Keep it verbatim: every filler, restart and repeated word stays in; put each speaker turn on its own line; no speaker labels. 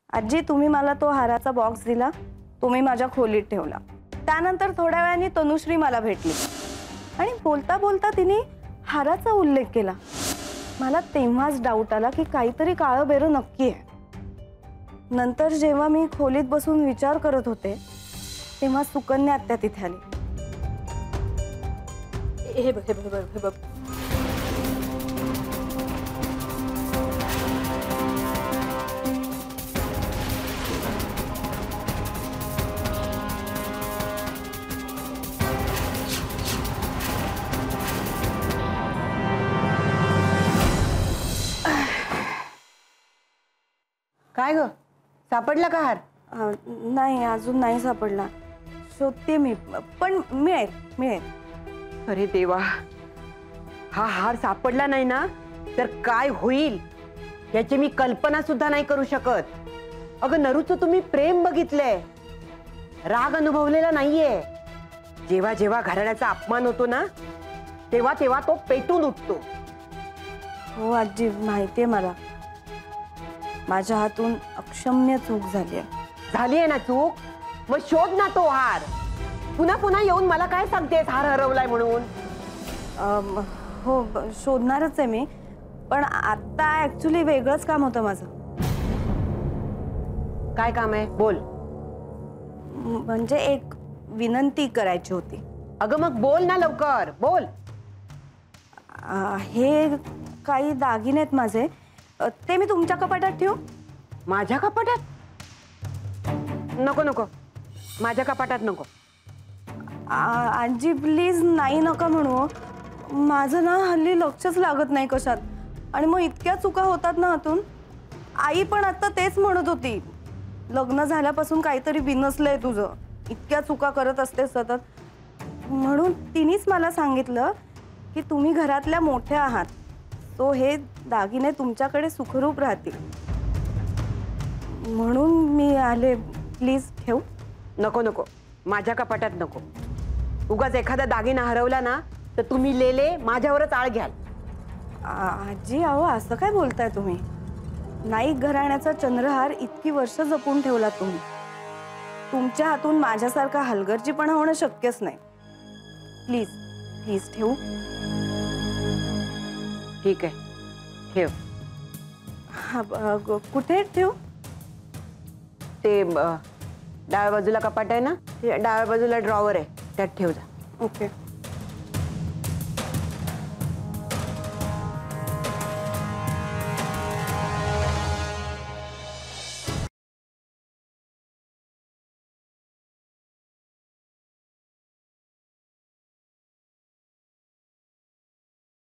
आजी तुम्ही मला तो हाराचा बॉक्स दिला, तुम्ही माझ्या खोलीत ठेवला। त्यानंतर थोड्या वेळाने तनुश्री मला भेटली आणि बोलता बोलता तिने हाराचा उल्लेख केला। मला तेव्हाच डाऊट आला की काहीतरी काळं बेरं नक्की आहे। नंतर जेव्हा मी खोलीत बसून विचार करत होते तेव्हा सुकन्या आत्या तिथे आली। हे बघ हे बघ हे बघ
काय ग, सापडला का हार?
नाही अजून नाही सापडला, शोधते मी, पण मिळेल मिळेल।
अरे देवा, हा हार सापडला नाही ना तर काय होईल याची मी कल्पना सुद्धा नाही करू शकत। अगं नरूचं तुम्ही प्रेम बघितलंय, राग अनुभवलेला नाहीये। जेव्हा जेव्हा घराण्याचा अपमान होतो ना तेव्हा तेव्हा तो पेटून उठतो।
हो आजी माहितीये मला, माझ्या हातून अक्षम्य चूक झाली आहे।
झाली आहे ना चूक, मग शोध ना तो हार। पुन्हा पुन्हा येऊन मला काय सांगतेस हार हरवलाय म्हणून?
हो शोधणारच आहे मी, पण आता ऍक्च्युली वेगळंच काम होतं माझं।
काय काम आहे बोल?
म्हणजे एक विनंती करायची होती।
अगं मग बोल ना लवकर बोल।
हे काही दागिने आहेत माझे, ते मी तुमच्या कपाटात ठेवू?
माझ्या कपाटात? नको नको, माझ्या कपाटात नको।
आजी प्लीज नाही नका म्हणू, माझं ना हल्ली लक्षच लागत नाही कशात, आणि मग इतक्या चुका होतात ना हातून। आई पण आता तेच म्हणत होती, लग्न झाल्यापासून काहीतरी बिनसलंय तुझं, इतक्या चुका करत असते सतत। म्हणून तिनेच मला सांगितलं की तुम्ही घरातल्या मोठ्या आहात, तो हे दागिने तुमच्याकडे सुखरूप राहतील, म्हणून मी आले। प्लीज ठेवू?
नको नको, माझ्या कपाटात नको। उगाच एखादा दागिना हरवला ना तर तुम्ही लेले माझ्यावरच आळ घ्याल।
आजी अहो असं काय बोलताय तुम्ही? नाईक घराण्याचा चंद्रहार इतकी वर्ष जपून ठेवला तुम्ही, तुमच्या हातून माझ्यासारखा हलगर्जीपणा होणं शक्यच नाही। प्लीज प्लीज ठेवू?
ठीक आहे ठेव।
हा कुठे ठेवू?
ते डाव्या बाजूला कपाट आहे ना, डाव्या बाजूला ड्रॉवर आहे, त्यात ठेव जा।
ओके।